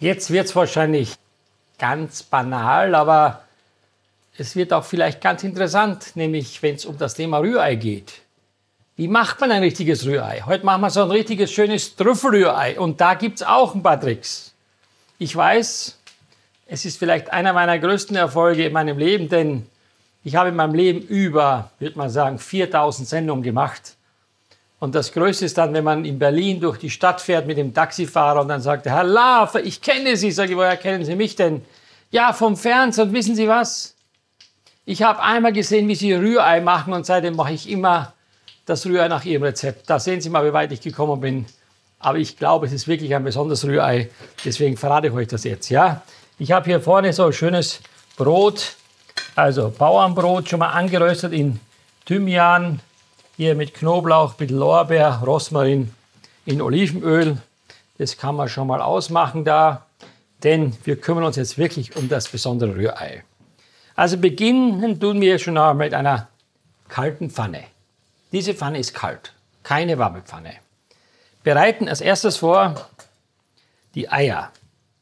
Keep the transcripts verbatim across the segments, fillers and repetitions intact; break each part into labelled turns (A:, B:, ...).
A: Jetzt wird es wahrscheinlich ganz banal, aber es wird auch vielleicht ganz interessant, nämlich wenn es um das Thema Rührei geht. Wie macht man ein richtiges Rührei? Heute machen wir so ein richtiges schönes Trüffelrührei und da gibt es auch ein paar Tricks. Ich weiß, es ist vielleicht einer meiner größten Erfolge in meinem Leben, denn ich habe in meinem Leben über, würde man sagen, viertausend Sendungen gemacht. Und das Größte ist dann, wenn man in Berlin durch die Stadt fährt mit dem Taxifahrer und dann sagt, Herr Laafer, ich kenne Sie. Sag ich, woher kennen Sie mich denn? Ja, vom Fernsehen. Und wissen Sie was? Ich habe einmal gesehen, wie Sie Rührei machen und seitdem mache ich immer das Rührei nach Ihrem Rezept. Da sehen Sie mal, wie weit ich gekommen bin. Aber ich glaube, es ist wirklich ein besonderes Rührei. Deswegen verrate ich euch das jetzt. Ja? Ich habe hier vorne so ein schönes Brot, also Bauernbrot, schon mal angeröstet in Thymian. Hier mit Knoblauch, mit Lorbeer, Rosmarin in Olivenöl. Das kann man schon mal ausmachen da, denn wir kümmern uns jetzt wirklich um das besondere Rührei. Also beginnen tun wir schon mal mit einer kalten Pfanne. Diese Pfanne ist kalt, keine warme Pfanne. Bereiten als erstes vor die Eier.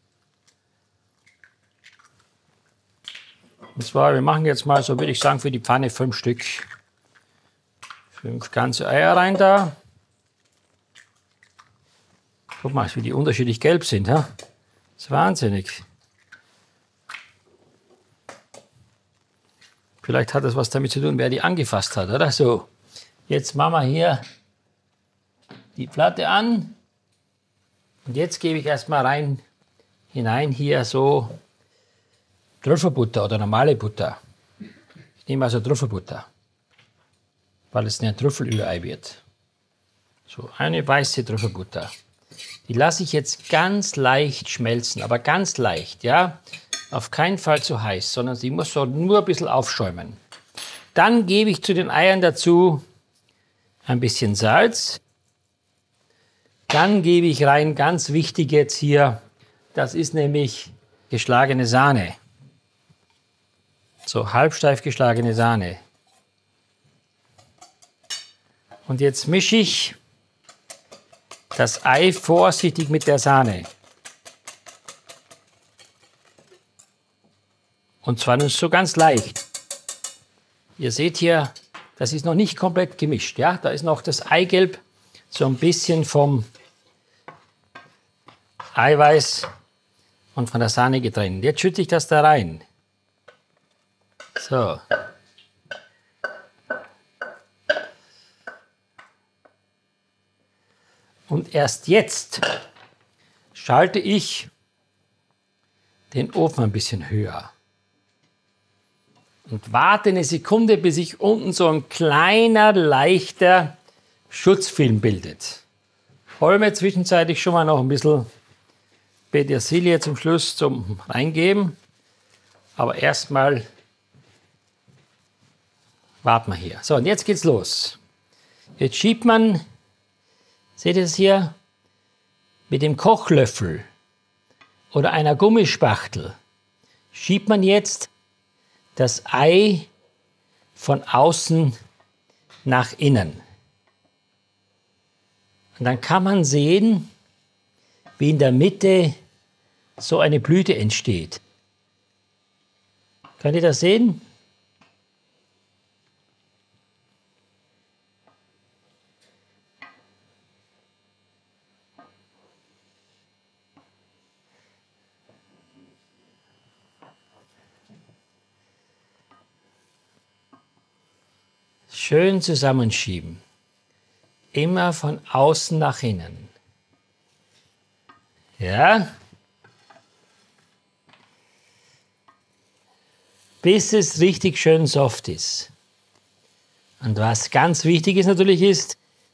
A: Und zwar, wir machen jetzt mal, so würde ich sagen, für die Pfanne fünf Stück. Fünf ganze Eier rein da. Guck mal, wie die unterschiedlich gelb sind. Ha? Das ist wahnsinnig. Vielleicht hat das was damit zu tun, wer die angefasst hat, oder? So, jetzt machen wir hier die Platte an. Und jetzt gebe ich erstmal rein, hinein hier so Trüffelbutter oder normale Butter. Ich nehme also Trüffelbutter, weil es ein Trüffelrührei wird. So, eine weiße Trüffelbutter. Die lasse ich jetzt ganz leicht schmelzen, aber ganz leicht, ja. Auf keinen Fall zu heiß, sondern sie muss so nur ein bisschen aufschäumen. Dann gebe ich zu den Eiern dazu ein bisschen Salz. Dann gebe ich rein, ganz wichtig jetzt hier, das ist nämlich geschlagene Sahne. So halbsteif geschlagene Sahne. Und jetzt mische ich das Ei vorsichtig mit der Sahne. Und zwar nur so ganz leicht. Ihr seht hier, das ist noch nicht komplett gemischt. Ja? Da ist noch das Eigelb so ein bisschen vom Eiweiß und von der Sahne getrennt. Jetzt schütte ich das da rein. So. Und erst jetzt schalte ich den Ofen ein bisschen höher. Und warte eine Sekunde, bis sich unten so ein kleiner, leichter Schutzfilm bildet. Hol mir zwischenzeitlich schon mal noch ein bisschen Petersilie zum Schluss zum Reingeben. Aber erstmal warten wir hier. So, und jetzt geht's los. Jetzt schiebt man, seht ihr das hier, mit dem Kochlöffel oder einer Gummispachtel, schiebt man jetzt das Ei von außen nach innen. Und dann kann man sehen, wie in der Mitte so eine Blüte entsteht. Könnt ihr das sehen? Schön zusammenschieben. Immer von außen nach innen. Ja? Bis es richtig schön soft ist. Und was ganz wichtig ist natürlich ist,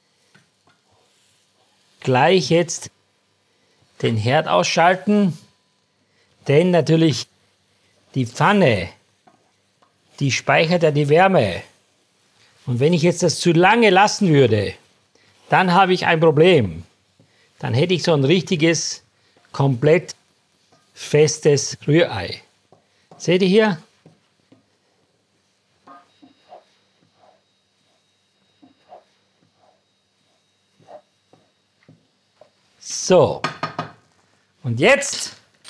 A: gleich jetzt den Herd ausschalten, denn natürlich die Pfanne, die speichert ja die Wärme. Und wenn ich jetzt das zu lange lassen würde, dann habe ich ein Problem. Dann hätte ich so ein richtiges, komplett festes Rührei. Seht ihr hier? So. Und jetzt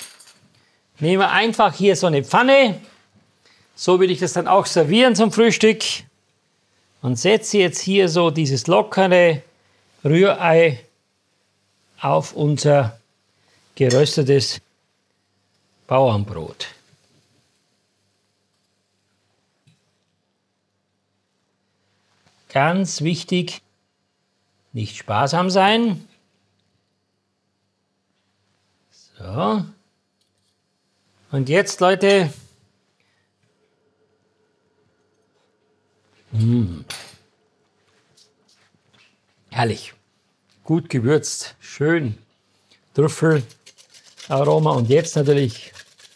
A: Nehmen wir einfach hier so eine Pfanne. So würde ich das dann auch servieren zum Frühstück. Und setze jetzt hier so dieses lockere Rührei auf unser geröstetes Bauernbrot. Ganz wichtig, nicht sparsam sein. So. Und jetzt, Leute, mmh. Herrlich, gut gewürzt, schön Trüffelaroma und jetzt natürlich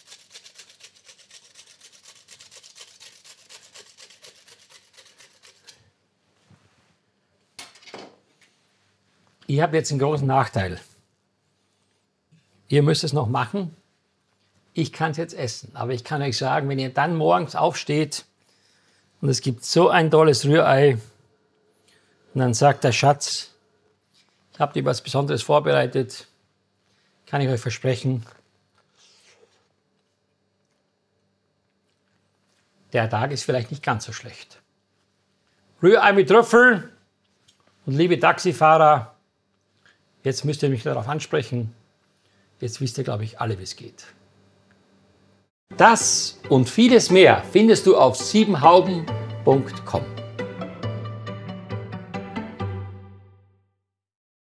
A: ihr habt jetzt einen großen Nachteil. Ihr müsst es noch machen. Ich kann es jetzt essen, aber ich kann euch sagen, wenn ihr dann morgens aufsteht und es gibt so ein tolles Rührei und dann sagt der Schatz, ich habe dir was Besonderes vorbereitet, kann ich euch versprechen, der Tag ist vielleicht nicht ganz so schlecht. Rührei mit Trüffel und liebe Taxifahrer, jetzt müsst ihr mich darauf ansprechen. Jetzt wisst ihr, glaube ich, alle, wie es geht. Das und vieles mehr findest du auf siebenhauben punkt com.